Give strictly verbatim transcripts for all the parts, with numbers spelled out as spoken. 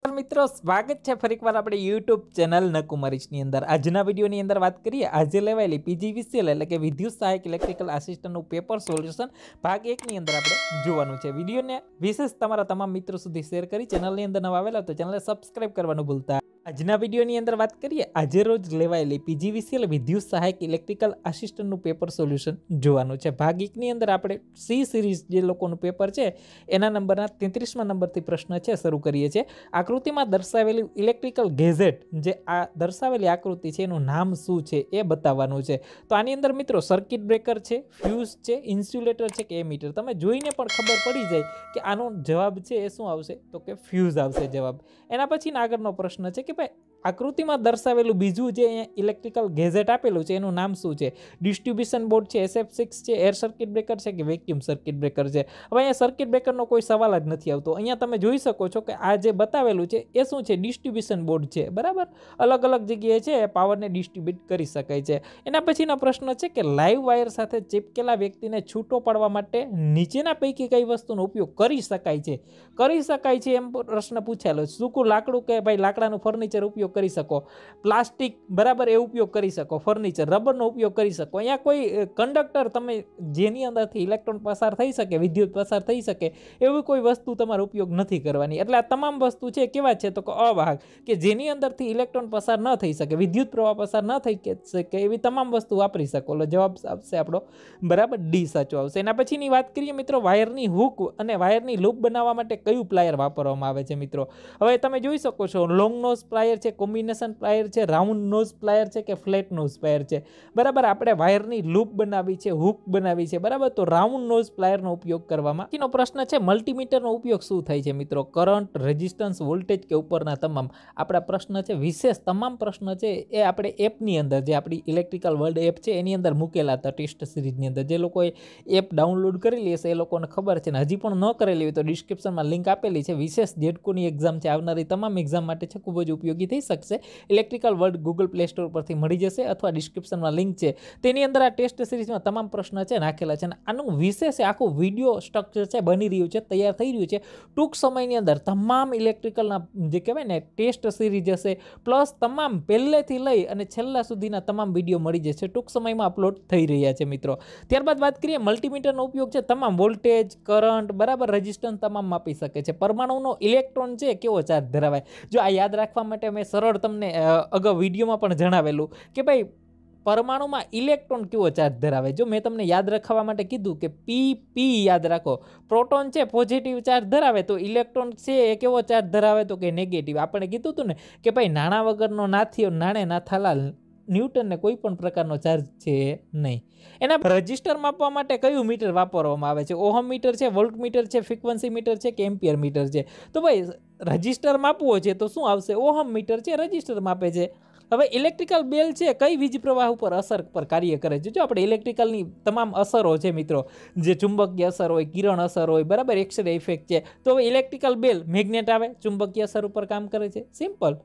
મિત્રો સ્વાગત છે ફરીકવાર આપણે યુટ્યુબ ચેનલ નકુમારીશની અંદર આજના વિડીયોની અંદર વાત કરીએ આજે લેવાયેલી પીજીવીસીએલ એટલે કે વિદ્યુત સહાયક ઇલેક્ટ્રિકલ આસિસ્ટન્ટનું પેપર સોલ્યુશન ભાગ એક ની અંદર આપણે જોવાનું છે। વિડીયોને વિશેષ તમારા તમામ મિત્રો સુધી શેર કરી ચેનલની અંદર નવા આવેલા તો ચેનલને સબસ્ક્રાઇબ કરવાનું ભૂલતા આજના વિડીયોની અંદર વાત કરીએ આજે રોજ લેવાયેલી પીજીવીસીએલ વિદ્યુત સહાયક ઇલેક્ટ્રિકલ આસિસ્ટન્ટનું પેપર સોલ્યુશન જોવાનું છે। ભાગ એક ની અંદર આપણે સી સિરીઝ જે લોકોનું પેપર છે એના નંબરના તેત્રીસમા નંબરથી પ્રશ્ન છે શરૂ કરીએ છીએ। આકૃતિમાં દર્શાવેલી ઇલેક્ટ્રિકલ ગેઝેટ જે આ દર્શાવેલી આકૃતિ છે એનું નામ શું છે એ બતાવવાનું છે। તો આની અંદર મિત્રો સર્કિટ બ્રેકર છે, ફ્યુઝ છે, ઇન્સ્યુલેટર છે કે એમીટર તમે જોઈને પણ ખબર પડી જાય કે આનો જવાબ છે એ શું આવશે તો કે ફ્યુઝ આવશે જવાબ। એના પછી આગળનો પ્રશ્ન છે કે ભાઈ આકૃતિમાં દર્શાવેલું બીજું જે ઇલેક્ટ્રિકલ ગેઝેટ આપેલું છે એનું નામ શું છે? ડિસ્ટ્રીબ્યુશન બોર્ડ છે, એસ એફ સિક્સ છે, એર સર્કિટ બ્રેકર છે કે વેક્યુમ સર્કિટ બ્રેકર છે? હવે અહીંયા સર્કિટ બ્રેકરનો કોઈ સવાલ જ નથી આવતો। અહીંયા તમે જોઈ શકો છો કે આ જે બતાવેલું છે એ શું છે? ડિસ્ટ્રીબ્યુશન બોર્ડ છે, બરાબર। અલગ અલગ જગ્યાએ છે પાવરને ડિસ્ટ્રીબ્યુટ કરી શકાય છે। એના પછીનો પ્રશ્ન છે કે લાઈવ વાયર સાથે ચિપકેલા વ્યક્તિને છૂટો પાડવા માટે નીચેના પૈકી કઈ વસ્તુનો ઉપયોગ કરી શકાય છે? કરી શકાય છે એમ પ્રશ્ન પૂછાયેલો। સૂકું લાકડું કે ભાઈ લાકડાનું ફર્નિચર ઉપયોગ કરી શકો, પ્લાસ્ટિક બરાબર એ ઉપયોગ કરી શકો, ફર્નિચર રબરનો ઉપયોગ કરી શકો। અહીંયા કોઈ કંડક્ટર તમે જેની અંદરથી ઇલેક્ટ્રોન પસાર થઈ શકે, વિદ્યુત પસાર થઈ શકે એવી કોઈ વસ્તુ તમારો ઉપયોગ નથી કરવાની। એટલે આ તમામ વસ્તુ છે કેવા છે તો કે અવાહક કે જેની અંદરથી ઇલેક્ટ્રોન પસાર ન થઈ શકે, વિદ્યુત પ્રવાહ પસાર ન થઈ શકે એવી તમામ વસ્તુ વાપરી શકો। એટલે જવાબ આવશે આપણો બરાબર ડી સાચો આવશે। એના પછીની વાત કરીએ મિત્રો વાયરની હુક અને વાયરની લૂપ બનાવવા માટે કયું પ્લાયર વાપરવામાં આવે છે મિત્રો? હવે તમે જોઈ શકો છો લોંગ નોઝ પ્લાયર છે, કોમ્બિનેશન પ્લાયર છે, રાઉન્ડ નોઝ પ્લાયર છે કે ફ્લેટ નોઝ પ્લાયર છે? બરાબર આપણે વાયરની લૂપ બનાવી છે, હુક બનાવી છે, બરાબર તો રાઉન્ડ નોઝ પ્લાયરનો ઉપયોગ કરવામાં। એનો પ્રશ્ન છે મલ્ટીમીટરનો ઉપયોગ શું થાય છે મિત્રો? કરંટ, રેઝિસ્ટન્સ, વોલ્ટેજ કે ઉપરના તમામ? આપણા પ્રશ્ન છે વિશેષ તમામ પ્રશ્ન છે એ આપણે એપની અંદર જે આપણી ઇલેક્ટ્રિકલ વર્લ્ડ એપ છે એની અંદર મૂકેલા હતા ટેસ્ટ સિરીઝની અંદર। જે લોકોએ એપ ડાઉનલોડ કરેલી હશે એ લોકોને ખબર છે ને હજી પણ ન કરેલી હોય તો ડિસ્ક્રિપ્શનમાં લિંક આપેલી છે। વિશેષ જેડકોની એક્ઝામ છે આવનારી તમામ એક્ઝામ માટે છે ખૂબ જ ઉપયોગી થઈ શકશે। Electrical world Google Play Store પરથી મળી જશે અથવા ડિસ્ક્રિપ્શનમાં લિંક છે તેની અંદર આ ટેસ્ટ સિરીઝમાં તમામ પ્રશ્ન છે નાખેલા છે અને આનું વિશેષ આખું વિડીયો સ્ટ્રક્ચર છે બની રહ્યું છે, તૈયાર થઈ રહ્યું છે। ટૂંક સમયની અંદર તમામ ઇલેક્ટ્રિકલના જે કહેવાય ને ટેસ્ટ સિરીઝ હશે પ્લસ તમામ પહેલેથી લઈ અને છેલ્લા સુધીના તમામ વિડીયો મળી જશે, ટૂંક સમયમાં અપલોડ થઈ રહ્યા છે મિત્રો। ત્યારબાદ વાત કરીએ મલ્ટીમીટરનો ઉપયોગ છે તમામ વોલ્ટેજ, કરંટ, બરાબર રેઝિસ્ટન્સ તમામ માપી શકે છે। પરમાણુનો ઇલેક્ટ્રોન છે કેવો ચાર્જ ધરાવે? જો આ યાદ રાખવા માટે મેં સરળ તમને અગાઉ વિડીયોમાં પણ જણાવેલું કે ભાઈ પરમાણુમાં ઇલેક્ટ્રોન કેવો ચાર્જ ધરાવે। જો મેં તમને યાદ રાખવા માટે કીધું કે પી પી યાદ રાખો, પ્રોટોન છે પોઝિટિવ ચાર્જ ધરાવે તો ઇલેક્ટ્રોન છે એ કેવો ચાર્જ ધરાવે તો કે નેગેટિવ। આપણે કીધું હતું ને કે ભાઈ નાણા વગરનો નાથીઓ નાણે નાથાલાલ ન્યૂટનને કોઈ પણ પ્રકારનો ચાર્જ છે નહીં। એના રજિસ્ટર માપવા માટે કયું મીટર વાપરવામાં આવે છે? ઓહમ મીટર છે, વોલ્ટ મીટર છે, ફ્રીક્વન્સી મીટર છે કે એમ્પિયર મીટર છે? તો ભાઈ રજિસ્ટર માપવો છે તો શું આવશે? ઓહમ મીટર છે, રજિસ્ટર માપે છે। હવે ઇલેક્ટ્રિકલ બેલ છે કઈ વીજ પ્રવાહ ઉપર અસર પર કાર્ય કરે છે? જો આપણે ઇલેક્ટ્રિકલની તમામ અસરો છે મિત્રો, જે ચુંબકીય અસર હોય, કિરણ અસર હોય, બરાબર એક્સરે ઇફેક્ટ છે, તો હવે ઇલેક્ટ્રિકલ બેલ મેગ્નેટ આવે, ચુંબકીય અસર ઉપર કામ કરે છે, સિમ્પલ।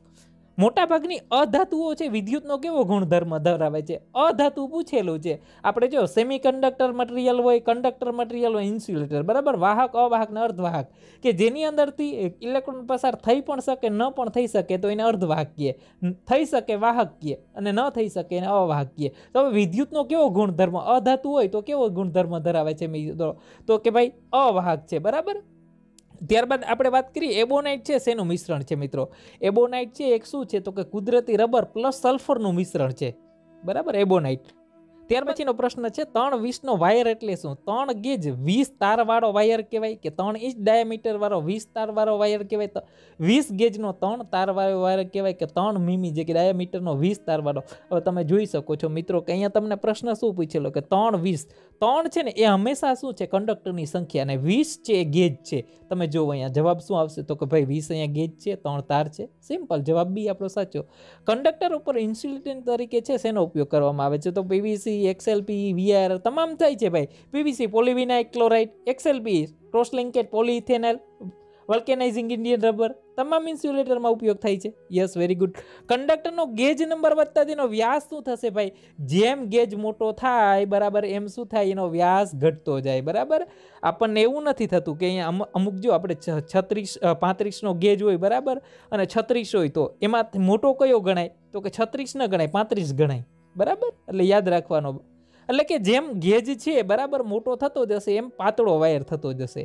મોટાભાગની અધાતુઓ છે વિદ્યુતનો કેવો ગુણધર્મ ધરાવે છે? અધાતુ પૂછેલું છે આપણે। જો સેમી કંડક્ટર મટીરિયલ હોય, કંડક્ટર મટીરિયલ હોય, ઇન્સ્યુલેટર, બરાબર વાહક, અવાહક ને અર્ધવાહક કે જેની અંદરથી ઇલેક્ટ્રોન પસાર થઈ પણ શકે ન પણ થઈ શકે તો એને અર્ધવાહક કહે, થઈ શકે વાહક કહે અને ન થઈ શકે એને અવાહક કહે। તો હવે વિદ્યુતનો કેવો ગુણધર્મ? અધાતુ હોય તો કેવો ગુણધર્મ ધરાવે છે મિત્રો? તો કે ભાઈ અવાહક છે, બરાબર। ત્યારબાદ આપણે વાત કરીએ એબોનાઇટ છે શેનું મિશ્રણ છે મિત્રો? એબોનાઇટ છે એક શું છે તો કે કુદરતી રબર પ્લસ સલ્ફરનું મિશ્રણ છે, બરાબર એબોનાઇટ। ત્યાર પછીનો પ્રશ્ન છે ત્રણ વીસનો વાયર એટલે શું? ત્રણ ગેજ વીસ તાર વાળો વાયર કહેવાય કે ત્રણ ઇંચ ડાયામીટર વાળો વીસ તાર વાળો વાયર કહેવાય? તો વીસ ગેજનો ત્રણ તાર વાળો વાયર કહેવાય કે ત્રણ મીમી જે કે ડાયામીટરનો વીસ તાર વાળો? હવે તમે જોઈ શકો છો મિત્રો કે અહીંયા તમને પ્રશ્ન શું પૂછેલો કે ત્રણ વીસ, ત્રણ છે ને એ હંમેશા શું છે કંડક્ટરની સંખ્યા અને વીસ છે એ ગેજ છે। તમે જો અહીંયા જવાબ શું આવશે તો કે ભાઈ વીસ અહીંયા ગેજ છે, ત્રણ તાર છે, સિમ્પલ જવાબ બી આપણો સાચો। કંડક્ટર ઉપર ઇન્સ્યુલેટર તરીકે છે શેનો ઉપયોગ કરવામાં આવે છે? તો પીવીસી, એક્સએલપી, વીઆર તમામ થાય છે ભાઈ। PVC polyvinyl chloride, XLP cross linkage polyethanol, vulcanizing Indian rubber તમામ ઇન્સ્યુલેટરમાં ઉપયોગ થાય છે. Yes, very good. કંડક્ટરનો ગેજ નંબર વધતા તેનો વ્યાસ શું થશે ભાઈ? જેમ ગેજ મોટો થાય બરાબર એમ શું થાય? એનો વ્યાસ ઘટતો જાય. બરાબર, આપણને એવું નથી થતું કે અહીંયા અમુક જો આપણે છત્રીસ પાંત્રીસનો ગેજ હોય બરાબર, અને છત્રીસ હોય તો એમાં મોટો કયો ગણાય? તો કે છત્રીસ ન ગણાય, પાંત્રીસ ગણાય. બરાબર, એટલે યાદ રાખવાનો. એટલે કે જેમ ગેજ છે બરાબર મોટો થતો જશે એમ પાતળો વાયર થતો જશે.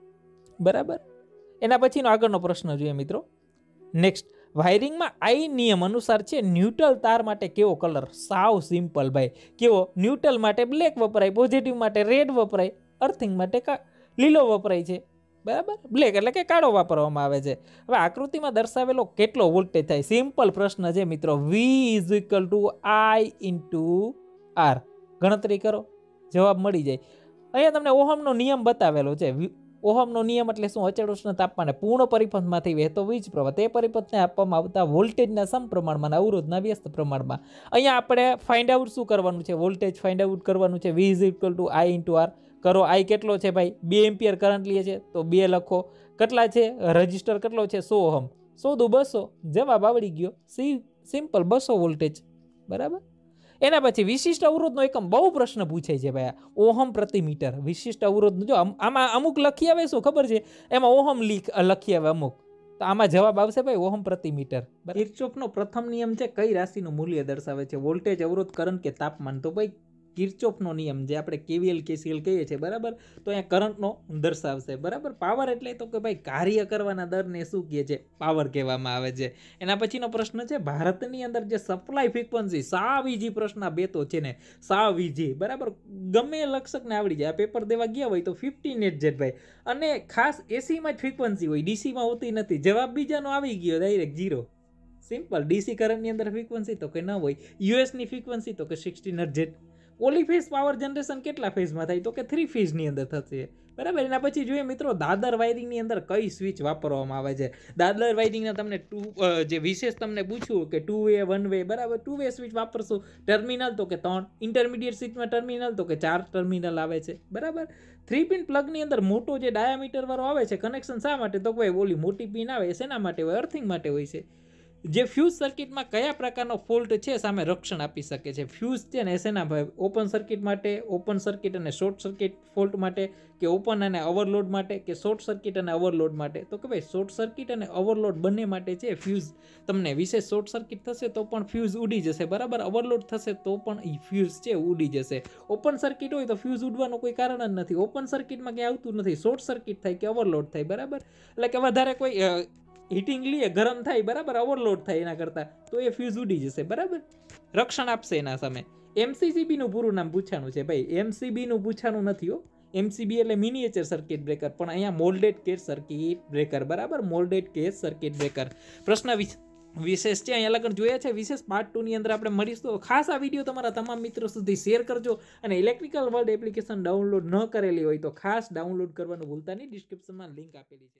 બરાબર, એના પછીનો આગળનો પ્રશ્ન જોઈએ મિત્રો. નેક્સ્ટ, વાયરિંગમાં આઈ નિયમ અનુસાર છે ન્યુટ્રલ તાર માટે કેવો કલર? સાવ સિમ્પલ ભાઈ. કેવો? ન્યુટ્રલ માટે બ્લેક વપરાય, પોઝિટિવ માટે રેડ વપરાય, અર્થિંગ માટે લીલો વપરાય છે. બરાબર, બ્લેક એટલે કે કાળો વાપરવામાં આવે છે. હવે આકૃતિમાં દર્શાવેલો કેટલો વોલ્ટેજ થાય? સિમ્પલ પ્રશ્ન છે મિત્રો. V is equal to I into R. ગણતરી કરો, જવાબ મળી જાય. અહીંયા તમને ઓહમનો નિયમ બતાવેલો છે. ઓહમનો નિયમ એટલે શું? અચળ ઉષ્ણ તાપમાને પૂર્ણ પરિપથમાંથી વહેતો વીજ પ્રવાહ તે પરિપથને આપવામાં આવતા વોલ્ટેજના સમપ્રમાણમાં અવરોધના વ્યસ્ત પ્રમાણમાં. અહીંયા આપણે ફાઇન્ડ આઉટ શું કરવાનું છે? વોલ્ટેજ ફાઇન્ડ આઉટ કરવાનું છે. V is equal to I into R. કરો. આઈ કેટલો છે ભાઈ? બે એમ્પિયર કરંટ લે છે તો બે લખો. કેટલા છે? રજિસ્ટર કેટલો છે? સો ઓહમ. સો દુ બસો. જવાબ આવડી ગયો. સી સિમ્પલ, બસો વોલ્ટેજ. બરાબર. એના પછી વિશિષ્ટ અવરોધનો એકમ બહુ પ્રશ્ન પૂછાય છે ભાઈ. ઓહમ પ્રતિ મીટર વિશિષ્ટ અવરોધનો. જો આમાં અમુક લખી આવે શું ખબર છે? એમાં ઓહમ લખી આવે અમુક, તો આમાં જવાબ આવશે ભાઈ ઓહમ પ્રતિ મીટર. કિર્ચોફનો પ્રથમ નિયમ છે કઈ રાશિનું મૂલ્ય દર્શાવે છે? વોલ્ટેજ, અવરોધ, કરંટ કે તાપમાન? તો ભાઈ કિર્ચોફનો નિયમ જે આપણે કેવીએલ કેસીએલ કહીએ છીએ બરાબર, તો અહીંયા કરંટનો દર્શાવશે. બરાબર, પાવર એટલે તો કે ભાઈ કાર્ય કરવાના દરને શું કહે છે? પાવર કહેવામાં આવે છે. એના પછીનો પ્રશ્ન છે ભારતની અંદર જે સપ્લાય ફ્રીક્વન્સી, સાવ ઈઝી પ્રશ્ન બે તો છે ને, સાવ ઈઝી. બરાબર, ગમે લક્ષકને આવડી જાય. આ પેપર દેવા ગયા હોય તો ફિફ્ટીન એટ જેટ ભાઈ. અને ખાસ એસીમાં જ ફ્રીક્વન્સી હોય, ડીસીમાં હોતી નથી. જવાબ બીજાનો આવી ગયો ડાયરેક્ટ ઝીરો. સિમ્પલ. ડીસી કરંટની અંદર ફ્રીક્વન્સી તો કે ન હોય. યુએસની ફ્રીક્વન્સી તો કે સિક્સટીન એટ જેટ. પોલીફેઝ પાવર જનરેશન કેટલા ફેઝમાં થાય? તો કે થ્રી ફેઝની અંદર થશે. બરાબર. એના પછી જોઈએ મિત્રો દાદર વાયરિંગની અંદર કઈ સ્વિચ વાપરવામાં આવે છે? દાદર વાયરિંગના તમને ટુ જે વિશેષ તમને પૂછ્યું કે ટુ વે વન વે. બરાબર, ટુ વે સ્વિચ વાપરશું. ટર્મિનલ તો કે ત્રણ. ઇન્ટરમીડિયેટ સ્વિચમાં ટર્મિનલ તો કે ચાર ટર્મિનલ આવે છે. બરાબર. થ્રી પિન પ્લગની અંદર મોટો જે ડાયામીટર વાળો આવે છે કનેક્શન શા માટે? તો ભાઈ ઓલી મોટી પિન આવે શેના માટે હોય? અર્થિંગ માટે હોય છે. જે ફ્યુઝ સર્કિટમાં કયા પ્રકારનો ફોલ્ટ છે સામે રક્ષણ આપી શકે છે? ફ્યુઝ છે ને શેના ભાઈ? ઓપન સર્કિટ માટે, ઓપન સર્કિટ અને શોર્ટ સર્કિટ ફોલ્ટ માટે, કે ઓપન અને ઓવરલોડ માટે, કે શોર્ટ સર્કિટ અને ઓવરલોડ માટે? તો કે ભાઈ શોર્ટ સર્કિટ અને ઓવરલોડ બંને માટે છે ફ્યુઝ. તમને વિશેષ શોર્ટ સર્કિટ થશે તો પણ ફ્યુઝ ઉડી જશે. બરાબર, ઓવરલોડ થશે તો પણ ફ્યુઝ છે ઉડી જશે. ઓપન સર્કિટ હોય તો ફ્યુઝ ઉડવાનું કોઈ કારણ જ નથી. ઓપન સર્કિટમાં ક્યાંય આવતું નથી. શોર્ટ સર્કિટ થાય કે ઓવરલોડ થાય. બરાબર, એટલે કે વધારે કોઈ હીટિંગ લઈએ, ગરમ થાય, બરાબર, ઓવરલોડ થાય એના કરતાં, તો એ ફ્યુઝ ઉડી જશે. બરાબર, રક્ષણ આપશે એના સામે. એમસીસીબી નું પૂરું નામ પૂછાનું છે ભાઈ. એમસીબી નું પૂછાનું નથી હો. એમસીબી એટલે મિનિએચર સર્કિટ બ્રેકર, પણ અહીંયા મોલ્ડેડ કેસ સર્કિટ બ્રેકર. બરાબર, મોલ્ડેડ કેસ સર્કિટ બ્રેકર. પ્રશ્ન વિશેષ છે અહીંયા લગન જોયા છે. વિશેષ પાર્ટ ટુ ની અંદર આપણે મળીશું. ખાસ આ વિડીયો તમારા તમામ મિત્રો સુધી શેર કરજો. અને ઇલેક્ટ્રિકલ વર્લ્ડ એપ્લિકેશન ડાઉનલોડ ન કરેલી હોય તો ખાસ ડાઉનલોડ કરવાનું ભૂલતા નહીં. ડિસ્ક્રિપ્શનમાં લિંક આપેલી છે.